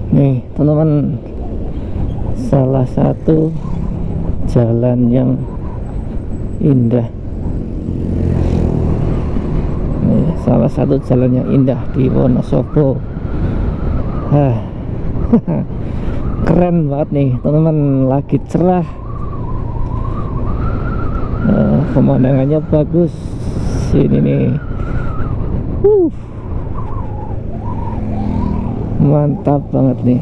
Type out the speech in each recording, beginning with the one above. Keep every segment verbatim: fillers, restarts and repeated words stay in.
Nih teman-teman, salah satu jalan yang indah. Nih, salah satu jalan yang indah di Wonosobo. Hah. Keren banget nih teman-teman, lagi cerah, uh, pemandangannya bagus sini nih. uh. Mantap banget nih.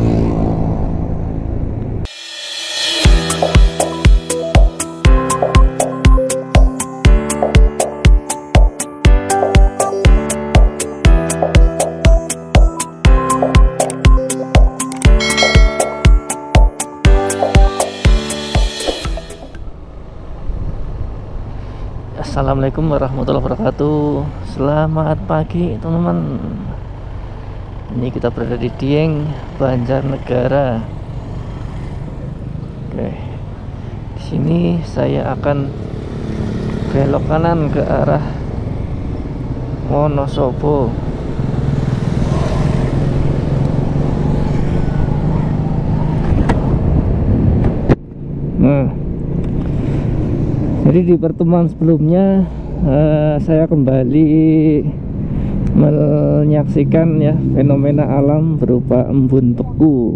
Assalamualaikum warahmatullahi wabarakatuh. Selamat pagi teman-teman. Ini kita berada di Dieng, Banjarnegara. Oke, di sini saya akan belok kanan ke arah Wonosobo. Nah, jadi di pertemuan sebelumnya uh, saya kembali menyaksikan ya fenomena alam berupa embun beku.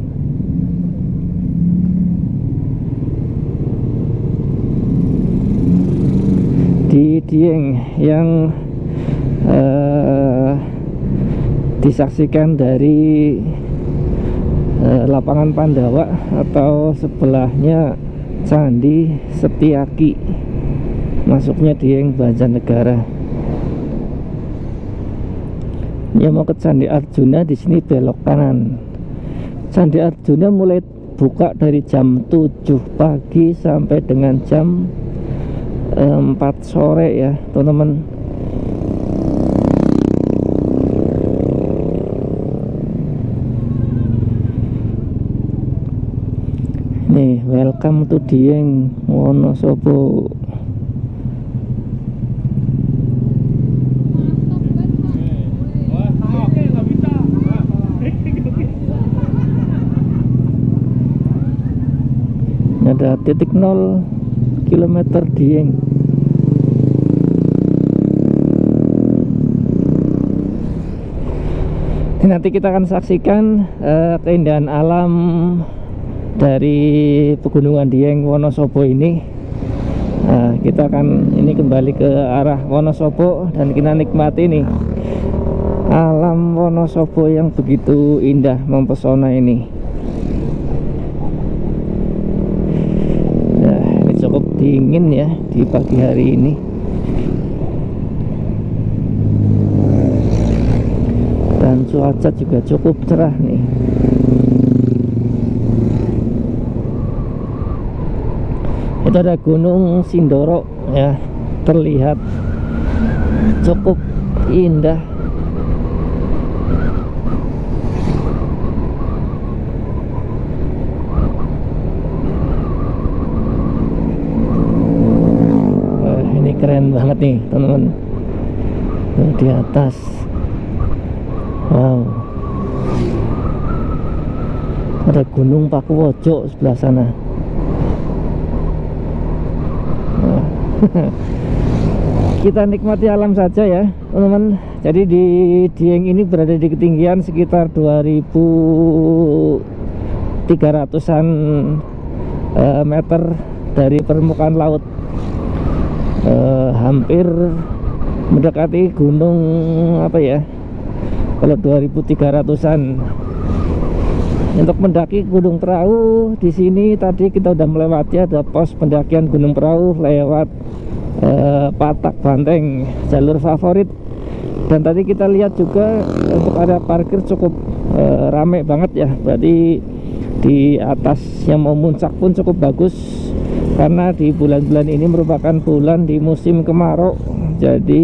Di Dieng yang uh, disaksikan dari uh, lapangan Pandawa atau sebelahnya Candi Setyaki, masuknya Dieng, Banjarnegara. Ya, mau ke Candi Arjuna, di sini belok kanan. Candi Arjuna mulai buka dari jam tujuh pagi sampai dengan jam empat sore ya teman-teman. Nih, welcome to Dieng, Wonosobo. Ada titik nol kilometer Dieng. Nanti kita akan saksikan uh, keindahan alam dari pegunungan Dieng Wonosobo ini. Nah, kita akan ini kembali ke arah Wonosobo dan kita nikmati nih alam Wonosobo yang begitu indah mempesona ini. Nah, ini cukup dingin ya di pagi hari ini. Dan cuaca juga cukup cerah nih. Itu ada Gunung Sindoro ya, terlihat cukup indah. Wah, ini keren banget nih teman-teman. Di atas, wow, ada Gunung Pakuwojo sebelah sana. Kita nikmati alam saja ya teman-teman. Jadi di Dieng ini berada di ketinggian sekitar dua ribu tiga ratusan uh, meter dari permukaan laut, uh, hampir mendekati gunung apa ya, kalau dua ribu tiga ratusan. Untuk mendaki Gunung Perahu di sini tadi kita udah melewati, ada pos pendakian Gunung Perahu lewat eh, Patak Banteng, jalur favorit. Dan tadi kita lihat juga untuk area parkir cukup eh, rame banget ya. Berarti di atas yang mau muncak pun cukup bagus, karena di bulan-bulan ini merupakan bulan di musim kemarau. Jadi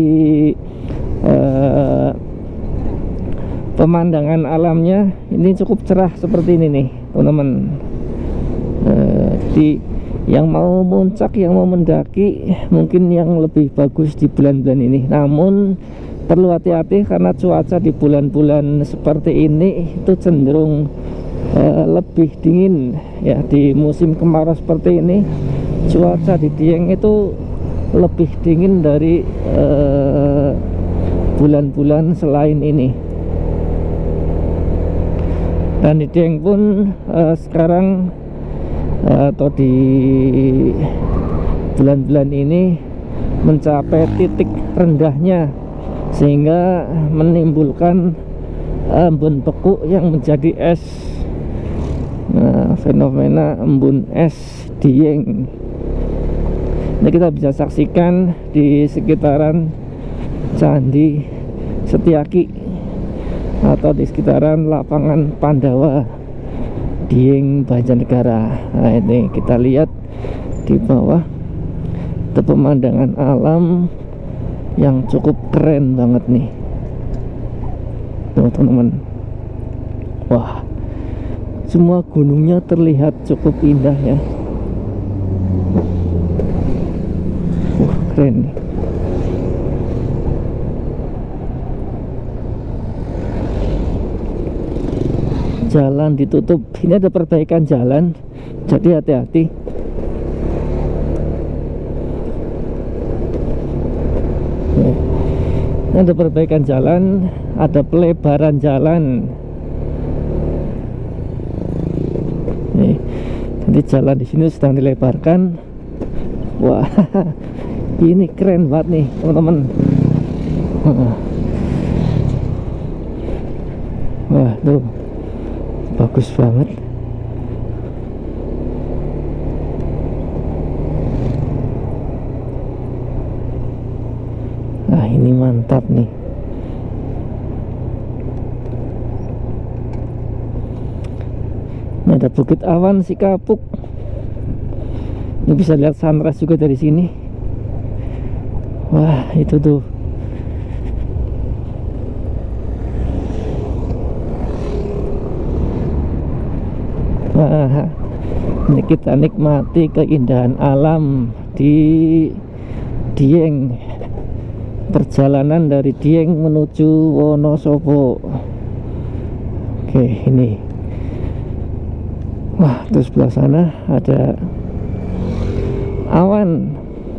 eh, pemandangan alamnya ini cukup cerah seperti ini nih teman-teman. Eh, di yang mau muncak, yang mau mendaki, mungkin yang lebih bagus di bulan-bulan ini. Namun perlu hati-hati karena cuaca di bulan-bulan seperti ini itu cenderung uh, lebih dingin ya. Di musim kemarau seperti ini cuaca di Dieng itu lebih dingin dari bulan-bulan uh, selain ini. Dan di Dieng pun uh, sekarang uh, atau di bulan-bulan ini mencapai titik rendahnya, sehingga menimbulkan embun beku yang menjadi es. Nah, fenomena embun es Dieng ini kita bisa saksikan di sekitaran Candi Setyaki atau di sekitaran lapangan Pandawa Dieng Banjarnegara. Nah, ini kita lihat di bawah itu pemandangan alam yang cukup keren banget nih teman-teman. Wah, semua gunungnya terlihat cukup indah ya. Wah, keren nih. Jalan ditutup, ini ada perbaikan jalan, jadi hati-hati. Ini ada perbaikan jalan, ada pelebaran jalan. Nih, jadi jalan di sini sedang dilebarkan. Wah, ini keren banget nih teman-teman. Wah, tuh bagus banget. Nah, ini mantap nih. Ini ada Bukit Awan Sikapuk. Ini bisa lihat sunrise juga dari sini. Wah, itu tuh. Wah, ini kita nikmati keindahan alam di Dieng. Perjalanan dari Dieng menuju Wonosobo. Oke, ini. Wah, terus sebelah sana ada awan.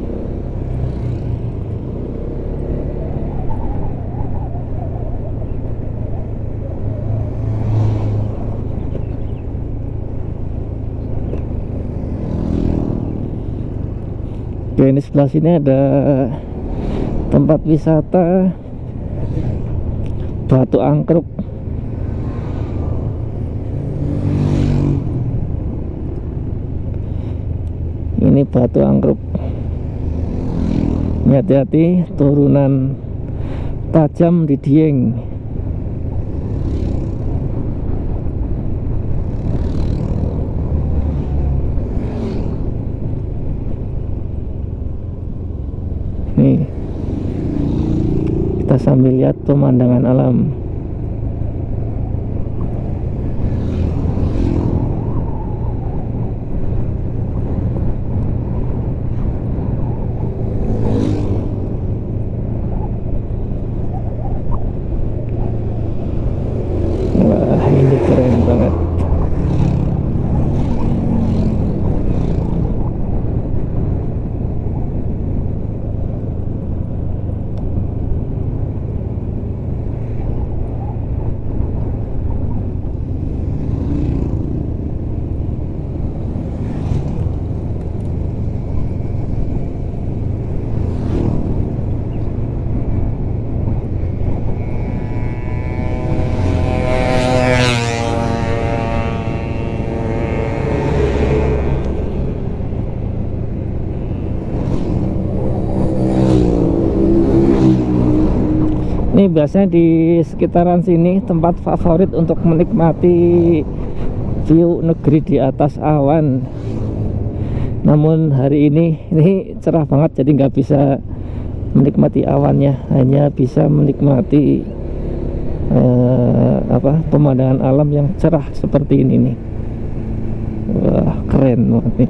Oke, ini sebelah sini ada tempat wisata Batu Angkruk. Ini Batu Angkruk. Hati-hati, turunan tajam di Dieng. Nih, kita sambil lihat pemandangan alam. Wah, ini keren banget. Ini biasanya di sekitaran sini tempat favorit untuk menikmati view negeri di atas awan. Namun hari ini ini cerah banget, jadi nggak bisa menikmati awannya, hanya bisa menikmati eh, apa pemandangan alam yang cerah seperti ini nih. Wah, keren banget nih.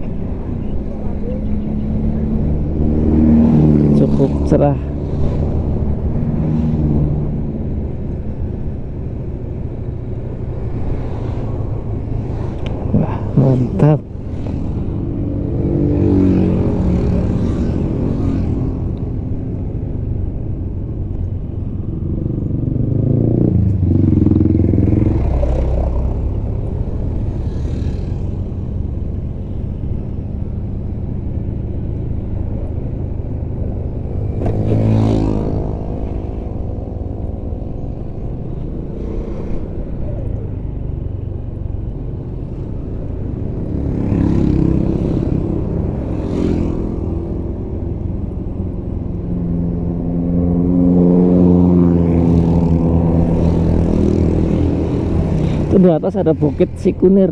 Cukup cerah. Mantap. Di atas ada Bukit Sikunir.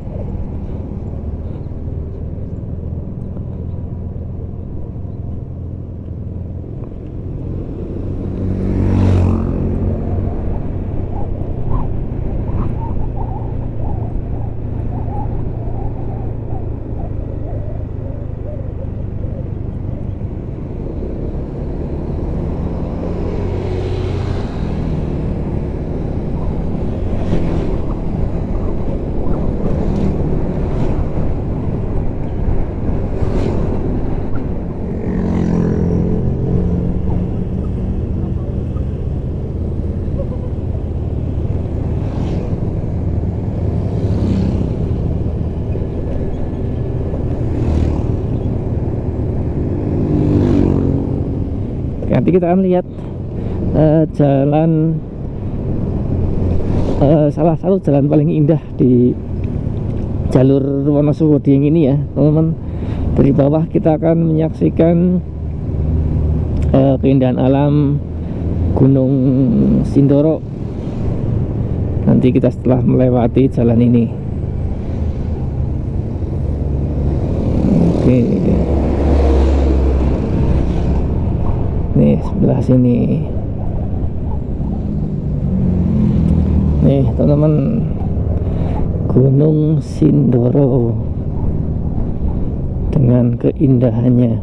Nanti kita akan lihat uh, jalan uh, salah satu jalan paling indah di jalur Wonosobo Dieng ini ya teman-teman. Dari bawah kita akan menyaksikan uh, keindahan alam Gunung Sindoro nanti kita setelah melewati jalan ini. Oke, nih sebelah sini nih teman-teman, Gunung Sindoro dengan keindahannya.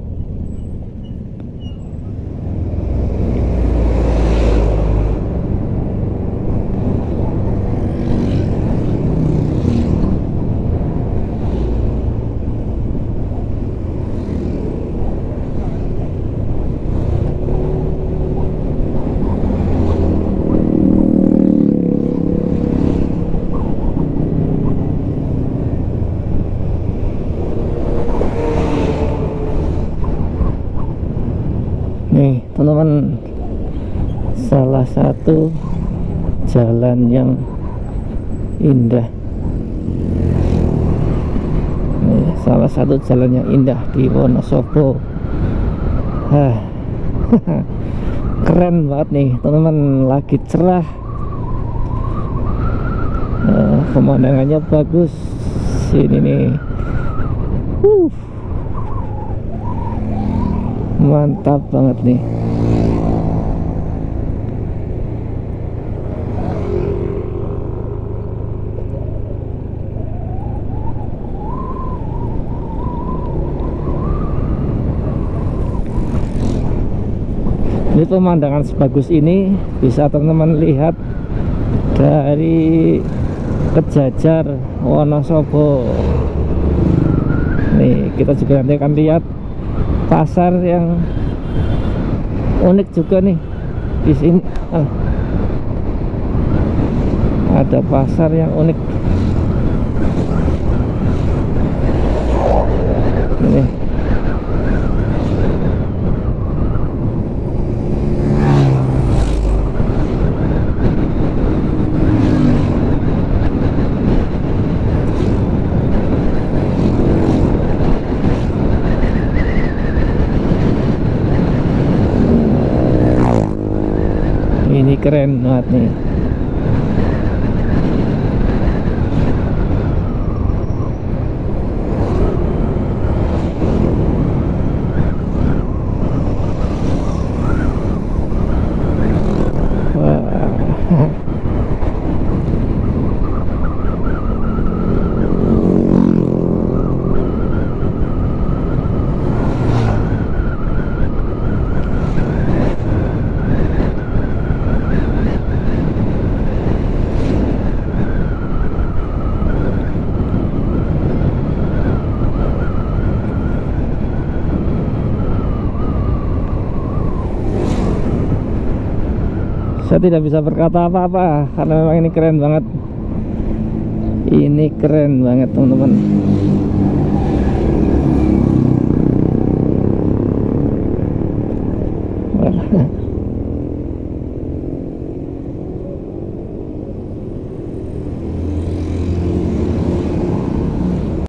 Nih teman-teman, salah satu jalan yang indah. Nih, salah satu jalan yang indah di Wonosobo. Hah. Keren banget nih teman-teman, lagi cerah, uh, pemandangannya bagus sini nih. uh. Mantap banget nih. Ini pemandangan sebagus ini bisa teman-teman lihat dari Kejajar Wonosobo. Nih kita juga nanti akan lihat pasar yang unik juga nih di sini. Ah, ada pasar yang unik ini. Ini keren banget nih. Wah. Saya tidak bisa berkata apa-apa karena memang ini keren banget. Ini keren banget teman-teman.